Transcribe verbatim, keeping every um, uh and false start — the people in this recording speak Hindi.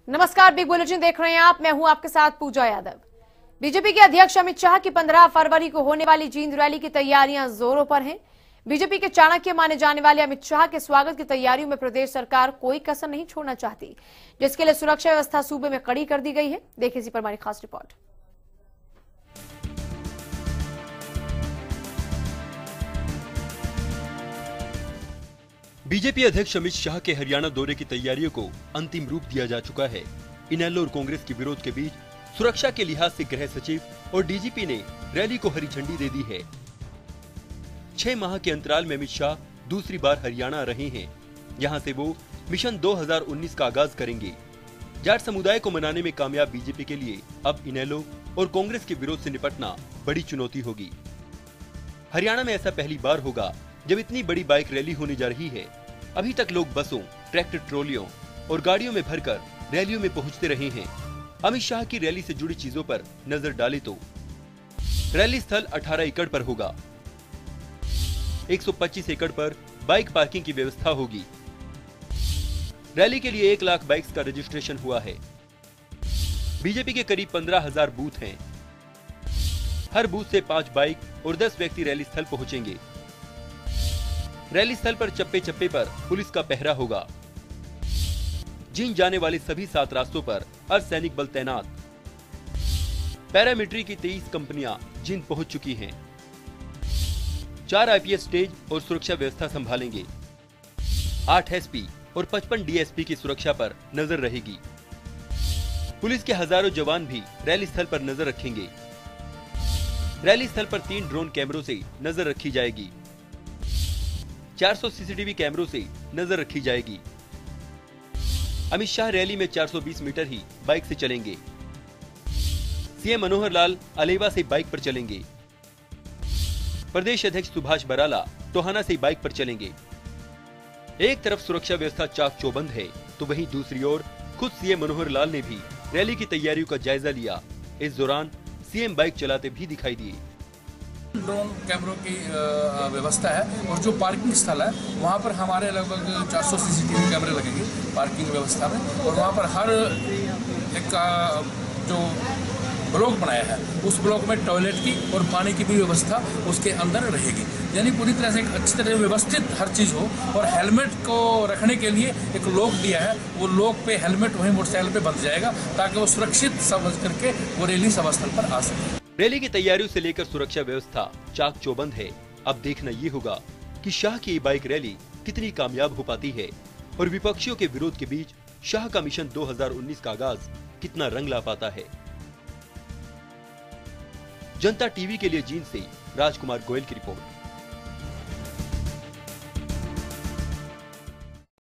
नमस्कार, बिग बुलेटिन देख रहे हैं आप। मैं हूं आपके साथ पूजा यादव। बीजेपी के अध्यक्ष अमित शाह की पंद्रह फरवरी को होने वाली जींद रैली की तैयारियां जोरों पर हैं। बीजेपी के चाणक्य माने जाने वाले अमित शाह के स्वागत की तैयारियों में प्रदेश सरकार कोई कसर नहीं छोड़ना चाहती, जिसके लिए सुरक्षा व्यवस्था सूबे में कड़ी कर दी गई है। देखिए इसी पर हमारी खास रिपोर्ट। बीजेपी अध्यक्ष अमित शाह के हरियाणा दौरे की तैयारियों को अंतिम रूप दिया जा चुका है। इनेलो और कांग्रेस के विरोध के बीच सुरक्षा के लिहाज से गृह सचिव और डीजीपी ने रैली को हरी झंडी दे दी है। छह माह के अंतराल में अमित शाह दूसरी बार हरियाणा आ रहे हैं। यहां से वो मिशन दो हज़ार उन्नीस का आगाज करेंगे। जाट समुदाय को मनाने में कामयाब बीजेपी के लिए अब इनेलो और कांग्रेस के विरोध से निपटना बड़ी चुनौती होगी। हरियाणा में ऐसा पहली बार होगा जब इतनी बड़ी बाइक रैली होने जा रही है। अभी तक लोग बसों, ट्रैक्टर ट्रॉलियों और गाड़ियों में भरकर रैलियों में पहुंचते रहे हैं। अमित शाह की रैली से जुड़ी चीजों पर नजर डालें तो रैली स्थल अठारह एकड़ पर होगा। एक सौ पच्चीस एकड़ पर बाइक पार्किंग की व्यवस्था होगी। रैली के लिए एक लाख बाइक्स का रजिस्ट्रेशन हुआ है। बीजेपी के करीब पंद्रह हजार बूथ हैं। हर बूथ से पांच बाइक और दस व्यक्ति रैली स्थल पहुंचेंगे। रैली स्थल पर चप्पे चप्पे पर पुलिस का पहरा होगा। जींद जाने वाले सभी सात रास्तों पर अर्धसैनिक बल तैनात। पैरामिलिट्री की तेईस कंपनियां जींद पहुंच चुकी हैं। चार आईपीएस स्टेज और सुरक्षा व्यवस्था संभालेंगे। आठ एसपी और पचपन डीएसपी की सुरक्षा पर नजर रहेगी। पुलिस के हजारों जवान भी रैली स्थल पर नजर रखेंगे। रैली स्थल पर तीन ड्रोन कैमरों से नजर रखी जाएगी। चार सौ सीसीटीवी कैमरों से नजर रखी जाएगी। अमित शाह रैली में चार सौ बीस मीटर ही बाइक से चलेंगे। सीएम मनोहर लाल अलेवा से बाइक पर चलेंगे। प्रदेश अध्यक्ष सुभाष बराला टोहाना से बाइक पर चलेंगे। एक तरफ सुरक्षा व्यवस्था चाक चौबंद है, तो वहीं दूसरी ओर खुद सीएम मनोहर लाल ने भी रैली की तैयारियों का जायजा लिया। इस दौरान सीएम बाइक चलाते भी दिखाई दिए। ड्रोन कैमरों की व्यवस्था है और जो पार्किंग स्थल है वहाँ पर हमारे लगभग चार सौ सीसीटीवी कैमरे लगेंगे पार्किंग व्यवस्था में। और वहाँ पर हर एक जो ब्लॉक बनाया है उस ब्लॉक में टॉयलेट की और पानी की भी व्यवस्था उसके अंदर रहेगी। यानी पूरी तरह से एक अच्छी तरह व्यवस्थित हर चीज़ हो। और हेलमेट को रखने के लिए एक लॉक दिया है, वो लॉक पे हेलमेट वहीं मोटरसाइकिल पे बंध जाएगा ताकि वो सुरक्षित समझ करके वो रैली सभा स्थल पर आ सके। रैली की तैयारियों से लेकर सुरक्षा व्यवस्था चाक चौबंद है। अब देखना ये होगा कि शाह की बाइक रैली कितनी कामयाब हो पाती है और विपक्षियों के विरोध के बीच शाह का मिशन दो हज़ार उन्नीस का आगाज कितना रंग ला पाता है। जनता टीवी के लिए जींद से राजकुमार गोयल की रिपोर्ट।